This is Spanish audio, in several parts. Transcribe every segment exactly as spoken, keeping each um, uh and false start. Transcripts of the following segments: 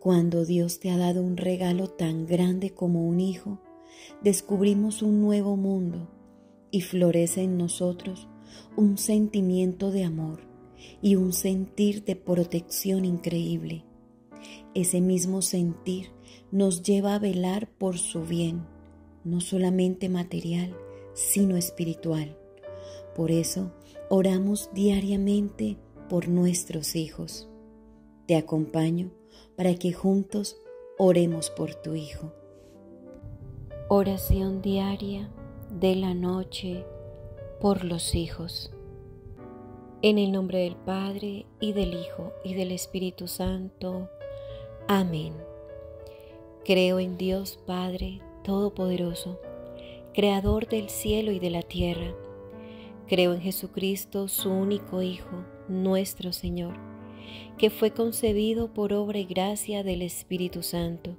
Cuando Dios te ha dado un regalo tan grande como un hijo, descubrimos un nuevo mundo y florece en nosotros un sentimiento de amor y un sentir de protección increíble. Ese mismo sentir nos lleva a velar por su bien, no solamente material, sino espiritual. Por eso, oramos diariamente por nuestros hijos. Te acompaño para que juntos oremos por tu hijo. Oración diaria de la noche por los hijos. En el nombre del Padre, y del Hijo, y del Espíritu Santo. Amén. Creo en Dios Padre Todopoderoso, Creador del cielo y de la tierra. Creo en Jesucristo, su único Hijo, nuestro Señor, que fue concebido por obra y gracia del Espíritu Santo.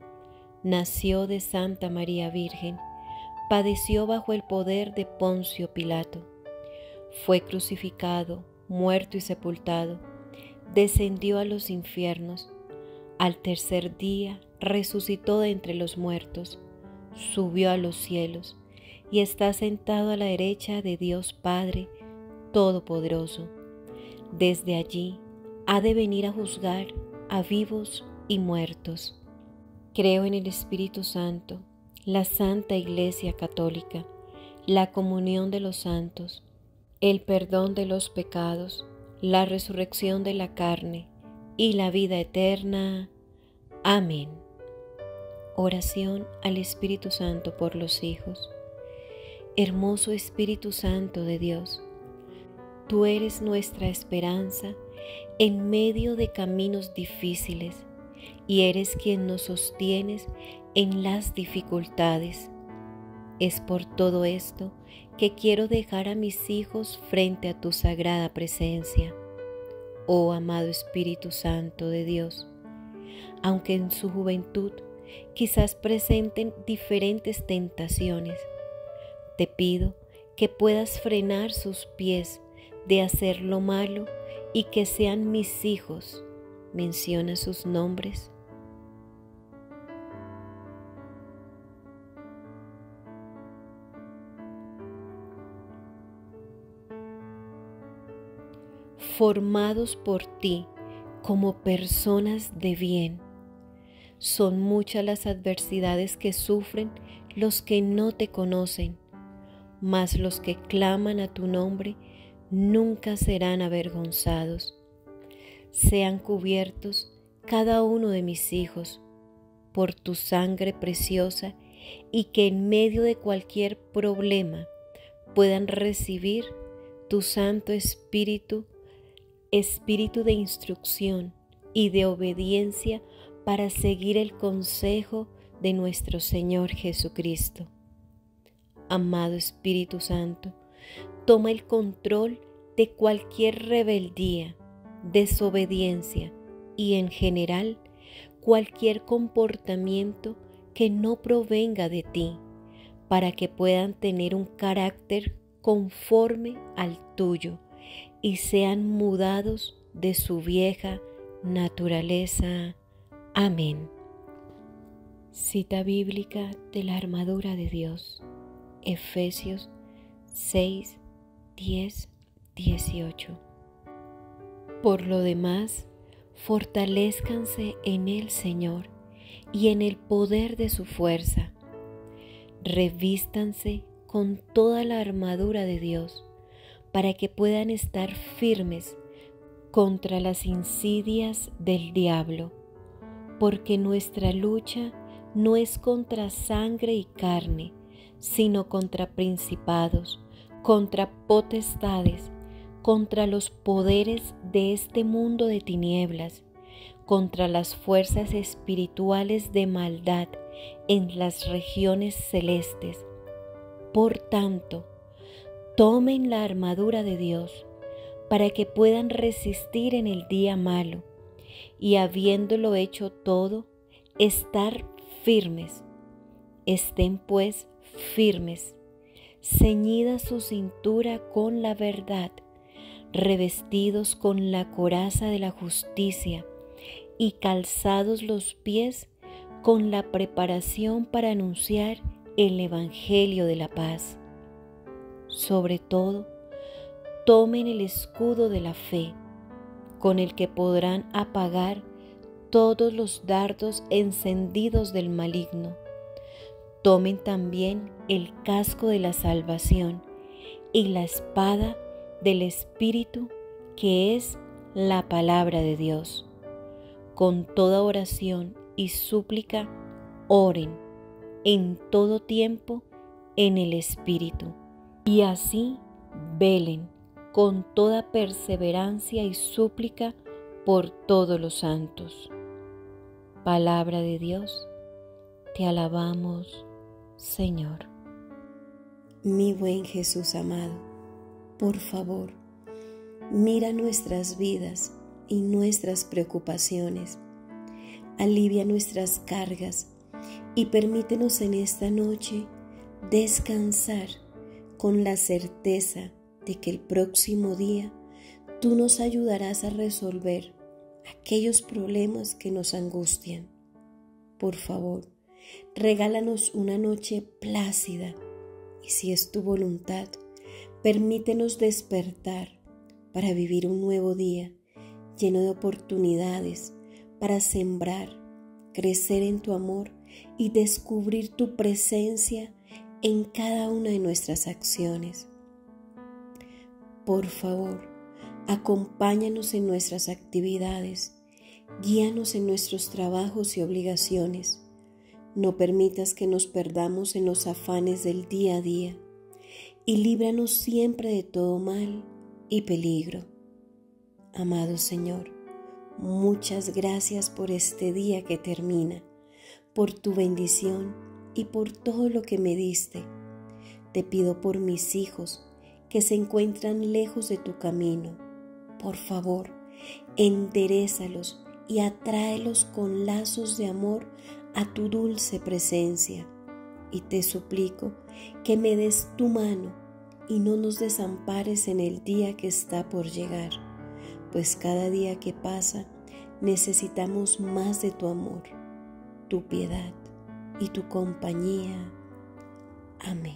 Nació de Santa María Virgen, padeció bajo el poder de Poncio Pilato, fue crucificado, muerto y sepultado, descendió a los infiernos, al tercer día resucitó de entre los muertos, subió a los cielos y está sentado a la derecha de Dios Padre Todopoderoso. Desde allí ha de venir a juzgar a vivos y muertos. Creo en el Espíritu Santo, la Santa Iglesia Católica, la comunión de los santos, el perdón de los pecados, la resurrección de la carne y la vida eterna. Amén. Oración al Espíritu Santo por los hijos. Hermoso Espíritu Santo de Dios, tú eres nuestra esperanza en medio de caminos difíciles y eres quien nos sostienes en las dificultades. Es por todo esto que quiero dejar a mis hijos frente a tu sagrada presencia. Oh amado Espíritu Santo de Dios, aunque en su juventud quizás presenten diferentes tentaciones, te pido que puedas frenar sus pies de hacer lo malo y que sean mis hijos. Menciona sus nombres. Formados por ti como personas de bien. Son muchas las adversidades que sufren los que no te conocen, mas los que claman a tu nombre nunca serán avergonzados. Sean cubiertos cada uno de mis hijos por tu sangre preciosa y que en medio de cualquier problema puedan recibir tu Santo Espíritu, Espíritu de instrucción y de obediencia para seguir el consejo de nuestro Señor Jesucristo. Amado Espíritu Santo, toma el control de cualquier rebeldía, desobediencia y en general cualquier comportamiento que no provenga de ti, para que puedan tener un carácter conforme al tuyo y sean mudados de su vieja naturaleza. Amén. Cita bíblica de la armadura de Dios, Efesios seis, diez, dieciocho. Por lo demás, fortalézcanse en el Señor y en el poder de su fuerza. Revístanse con toda la armadura de Dios para que puedan estar firmes contra las insidias del diablo, porque nuestra lucha no es contra sangre y carne, sino contra principados, contra potestades, contra los poderes de este mundo de tinieblas, contra las fuerzas espirituales de maldad en las regiones celestes. Por tanto, tomen la armadura de Dios para que puedan resistir en el día malo y, habiéndolo hecho todo, estar firmes. Estén pues firmes, ceñida su cintura con la verdad, revestidos con la coraza de la justicia y calzados los pies con la preparación para anunciar el Evangelio de la paz. Sobre todo, tomen el escudo de la fe, con el que podrán apagar todos los dardos encendidos del maligno. Tomen también el casco de la salvación y la espada del Espíritu, que es la palabra de Dios. Con toda oración y súplica, oren en todo tiempo en el Espíritu, y así velen con toda perseverancia y súplica por todos los santos. Palabra de Dios, te alabamos, Señor. Mi buen Jesús amado, por favor, mira nuestras vidas y nuestras preocupaciones, alivia nuestras cargas y permítenos en esta noche descansar con la certeza de que el próximo día tú nos ayudarás a resolver aquellos problemas que nos angustian. Por favor, regálanos una noche plácida y, si es tu voluntad, permítenos despertar para vivir un nuevo día lleno de oportunidades para sembrar, crecer en tu amor y descubrir tu presencia en cada una de nuestras acciones. Por favor, acompáñanos en nuestras actividades, guíanos en nuestros trabajos y obligaciones. No permitas que nos perdamos en los afanes del día a día y líbranos siempre de todo mal y peligro. Amado Señor, muchas gracias por este día que termina, por tu bendición y por todo lo que me diste. Te pido por mis hijos que se encuentran lejos de tu camino. Por favor, enderézalos y atráelos con lazos de amor a tu dulce presencia. Y te suplico que me des tu mano y no nos desampares en el día que está por llegar, pues cada día que pasa necesitamos más de tu amor, tu piedad y tu compañía. Amén.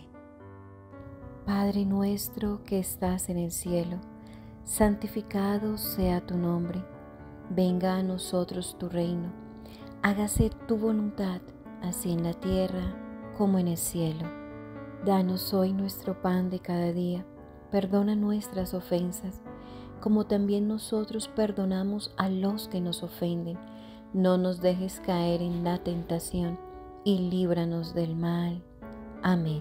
Padre nuestro que estás en el cielo, santificado sea tu nombre. Venga a nosotros tu reino. Hágase tu voluntad, así en la tierra como en el cielo. Danos hoy nuestro pan de cada día. Perdona nuestras ofensas, como también nosotros perdonamos a los que nos ofenden. No nos dejes caer en la tentación y líbranos del mal. Amén.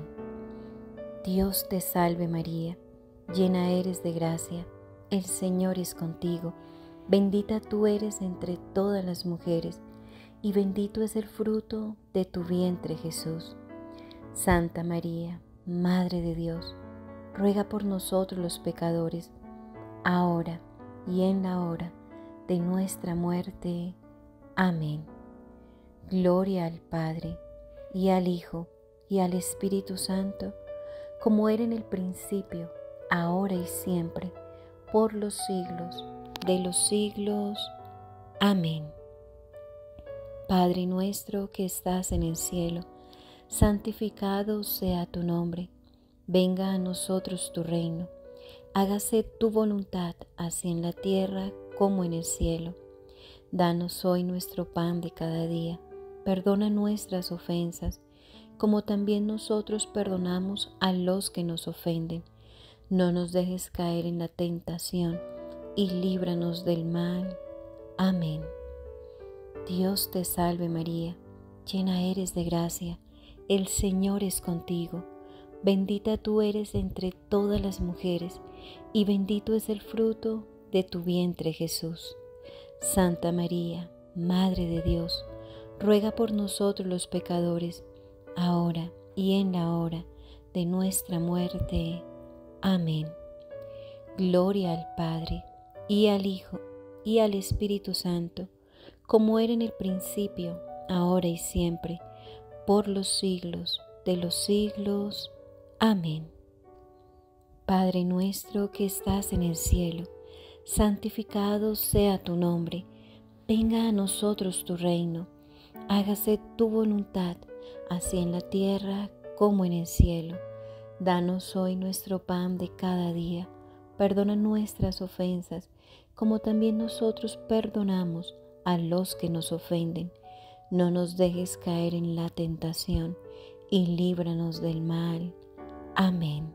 Dios te salve María, llena eres de gracia, el Señor es contigo. Bendita tú eres entre todas las mujeres, y bendito es el fruto de tu vientre Jesús. Santa María, Madre de Dios, ruega por nosotros los pecadores, ahora y en la hora de nuestra muerte. Amén. Gloria al Padre, y al Hijo, y al Espíritu Santo, como era en el principio, ahora y siempre, por los siglos de los siglos. Amén. Padre nuestro que estás en el cielo, santificado sea tu nombre. Venga a nosotros tu reino. Hágase tu voluntad, así en la tierra como en el cielo. Danos hoy nuestro pan de cada día. Perdona nuestras ofensas, como también nosotros perdonamos a los que nos ofenden. No nos dejes caer en la tentación y líbranos del mal. Amén. Dios te salve María, llena eres de gracia, el Señor es contigo. Bendita tú eres entre todas las mujeres, y bendito es el fruto de tu vientre Jesús. Santa María, Madre de Dios, ruega por nosotros los pecadores, ahora y en la hora de nuestra muerte. Amén. Gloria al Padre, y al Hijo, y al Espíritu Santo, como era en el principio, ahora y siempre, por los siglos de los siglos. Amén. Padre nuestro que estás en el cielo, santificado sea tu nombre. Venga a nosotros tu reino, hágase tu voluntad, así en la tierra como en el cielo. Danos hoy nuestro pan de cada día, perdona nuestras ofensas, como también nosotros perdonamos a los que nos ofenden. No nos dejes caer en la tentación, y líbranos del mal. Amén.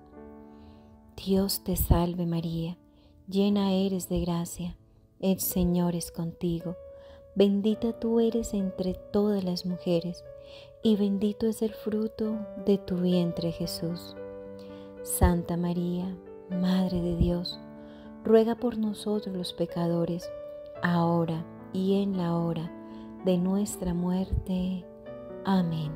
Dios te salve María, llena eres de gracia, el Señor es contigo. Bendita tú eres entre todas las mujeres, y bendito es el fruto de tu vientre Jesús. Santa María, Madre de Dios, ruega por nosotros los pecadores, ahora y en la hora de nuestra muerte. Amén.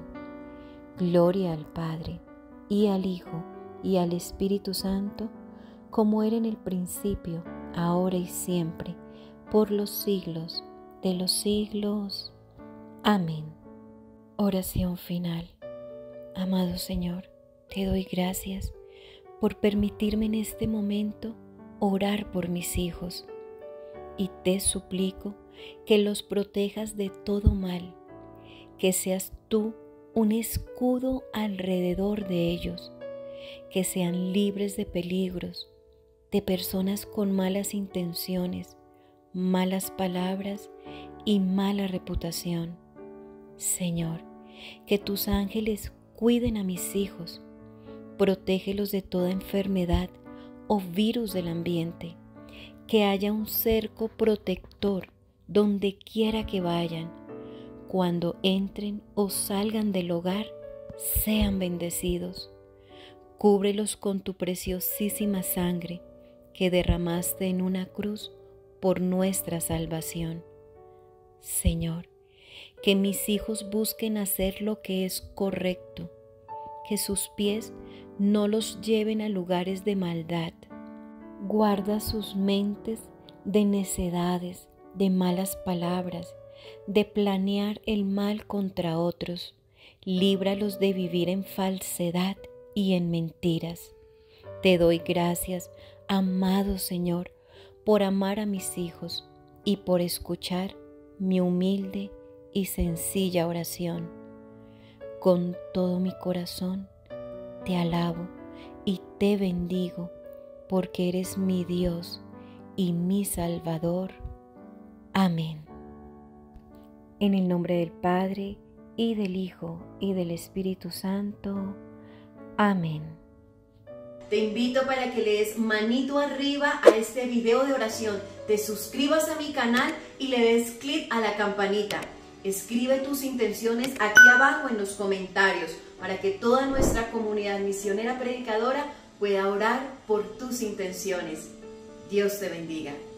Gloria al Padre, y al Hijo, y al Espíritu Santo, como era en el principio, ahora y siempre, por los siglos de los siglos. Amén. Oración final. Amado Señor, te doy gracias por permitirme en este momento orar por mis hijos, y te suplico que los protejas de todo mal, que seas tú un escudo alrededor de ellos, que sean libres de peligros, de personas con malas intenciones, malas palabras y mala reputación. Señor, que tus ángeles cuiden a mis hijos, protégelos de toda enfermedad o virus del ambiente, que haya un cerco protector donde quiera que vayan. Cuando entren o salgan del hogar, sean bendecidos. Cúbrelos con tu preciosísima sangre que derramaste en una cruz por nuestra salvación. Señor, que mis hijos busquen hacer lo que es correcto, que sus pies no los lleven a lugares de maldad. Guarda sus mentes de necedades, de malas palabras, de planear el mal contra otros. Líbralos de vivir en falsedad y en mentiras. Te doy gracias, amado Señor, por amar a mis hijos y por escuchar mi humilde y sencilla oración. Con todo mi corazón te alabo y te bendigo, porque eres mi Dios y mi Salvador. Amén. En el nombre del Padre, y del Hijo, y del Espíritu Santo. Amén. Te invito para que le des manito arriba a este video de oración, te suscribas a mi canal y le des clic a la campanita. Escribe tus intenciones aquí abajo en los comentarios para que toda nuestra comunidad misionera predicadora pueda orar por tus intenciones. Dios te bendiga.